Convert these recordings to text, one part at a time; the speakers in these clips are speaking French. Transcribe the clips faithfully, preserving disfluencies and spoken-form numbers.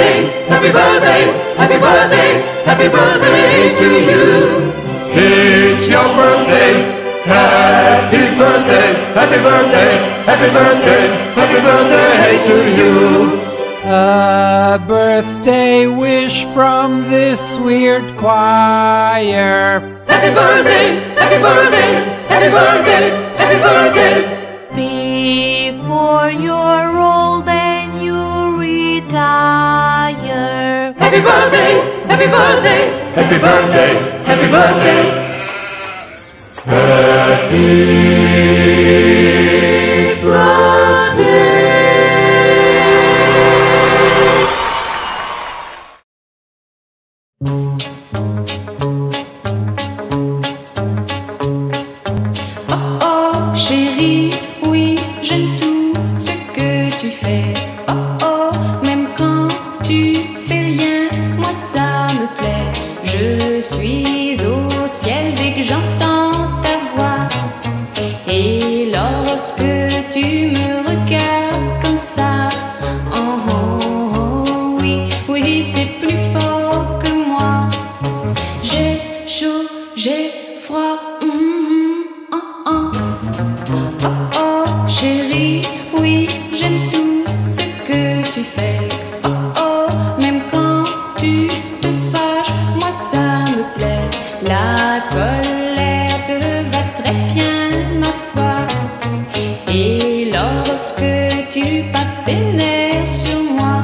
birthday, happy birthday, happy birthday, happy birthday to you. It's your birthday. Happy birthday, happy birthday, happy birthday, happy birthday to you. A birthday wish from this weird choir. Happy birthday, happy birthday, happy birthday, happy birthday. Before you're old and you retire. Happy birthday, happy birthday, happy birthday, happy birthday. Happy birthday. Oh oh chérie, oui j'aime tout ce que tu fais. Oh oh, même quand tu fais rien, moi ça me plaît. Je suis au ciel dès que j'entends ta voix. Et lorsque tu me regardes comme ça, oh oh oh, oui, oui c'est plus fort que moi. J'ai chaud, j'ai froid, mm, mm, oh oh. Oh oh chérie, oui j'aime tout ce que tu fais. Oh oh, même quand tu te fâches, moi ça me plaît. La colère te va très bien, ma foi. Et lorsque tu passes tes nerfs sur moi,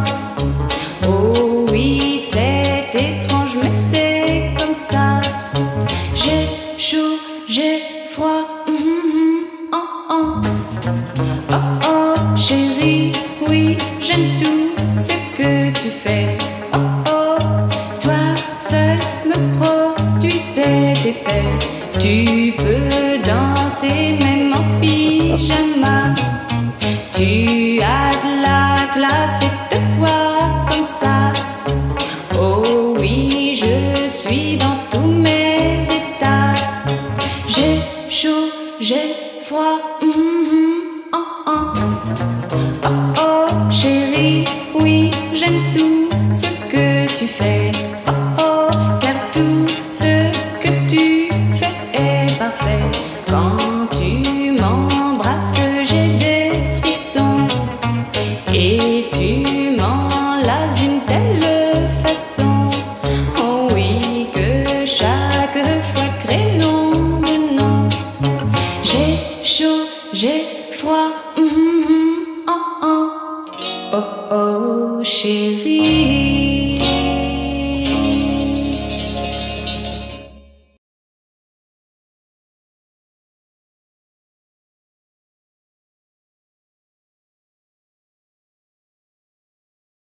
oh oui c'est étrange mais c'est comme ça. J'ai chaud, j'ai froid, mm, mm, oh oh. Oh oh chérie, oui j'aime tout ce que tu fais. Oh oh, toi seul me produis cet effet. Tu peux danser même en pyjama. Tu as de la classe et te vois comme ça. Oh oui, je suis dans tous mes états. J'ai chaud, j'ai froid, mm, mm, oh oh. Oh oh chérie, oui j'aime tout ce que tu fais. Oh oh, car tout ce que tu fais est parfait. Quand tu m'embrasses j'ai des frissons. Et tu m'enlaces d'une telle façon. Oh oui, que chaque fois crée nom de nom. J'ai chaud, j'ai froid, mm, mm, oh oh. Oh oh chérie.